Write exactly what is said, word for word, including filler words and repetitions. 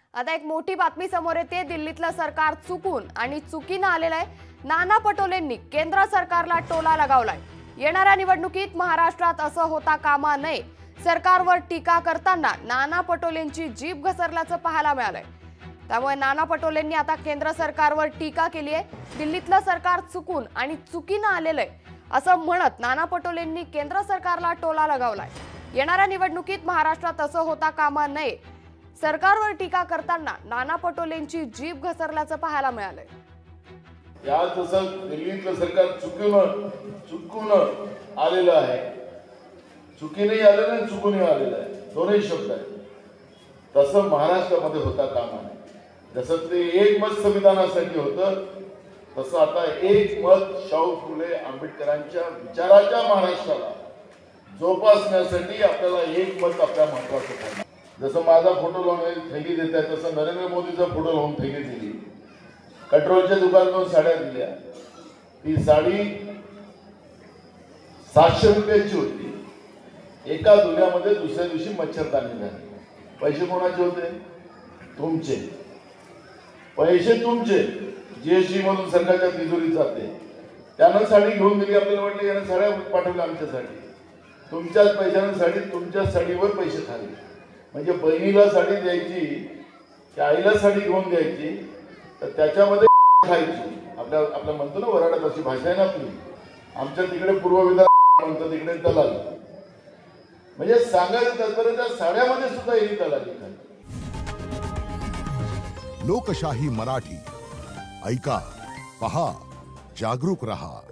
आता एक मोठी बातमी समोर येते। दिल्लीतलं सरकार चुकून आणि चुकीनं आलेलं आहे। नाना पटोलेंनी केंद्र सरकारला टोला लगावलाय। येणाऱ्या निवडणुकीत महाराष्ट्रात असं होता कामा नये। सरकारवर टीका करताना नाना पटोलेंची जीभ घसरल्याचं पाहायला मिळालंय। त्यामुळे नाना पटोलेंनी आता केंद्र सरकारवर टीका केली आहे। दिल्लीतलं सरकार चुकून आणि चुकीनं आलेलं आहे असं म्हणत नाना पटोलेंनी केंद्र सरकारला टोला लगावलाय। येणाऱ्या निवडणुकीत महाराष्ट्रात असं होता कामा नये। सरकारवर टीका करताना नाना पटोलेंची जीभ घसरल्याचं पाहायला मिळालंय। या तसं दिल्लीतलं सरकार चुकून चुकून आलेलं आहे। चुकीने आलेलं आणि चुकून आलेलं आहे, दोन्ही शब्द आहेत। तसं महाराष्ट्रामध्ये होता कामा नये। जसं ते एक मत संविधानासाठी होतं, तसं आता एक मत शाहू फुले आंबेडकरांच्या विचाराच्या महाराष्ट्राला जोपासण्यासाठी आपल्याला एक मत आपल्या महत्वाचं ठरणार। जसं माझा फोटो लावून थैली देत आहे, तसं नरेंद्र मोदीचा फोटो लावून थैली दिली। पेट्रोलच्या दुकानातून साड्या दिल्या। ती साडी सातशे रुपयाची होती। एका दुनियामध्ये दुसऱ्या दिवशी मच्छरदाणी झाली। पैसे कोणाचे होते? तुमचे पैसे, तुमचे। जीएसटी मधून सरकारच्या तिजोरीत जाते। त्यानं साडी घेऊन दिली। आपल्याला वाटलं यानं साड्या पाठवल्या आमच्यासाठी। तुमच्याच पैशानं साडी, तुमच्याच साडीवर पैसे खाले। म्हणजे बहिणीला साडी द्यायची की आईला साडी घेऊन द्यायची, तर त्याच्यामध्ये खायची। आपल्या आपल्या म्हणतो ना वराडात, अशी भाषा आहे ना आपली। आमच्या तिकडे पूर्व विदर्भ म्हणतो, तिकडे दलाल। म्हणजे सांगायचं तात्पर्य त्या साड्यामध्ये सुद्धा ही दलाली खाली। लोकशाही मराठी ऐका, पहा, जागरूक रहा।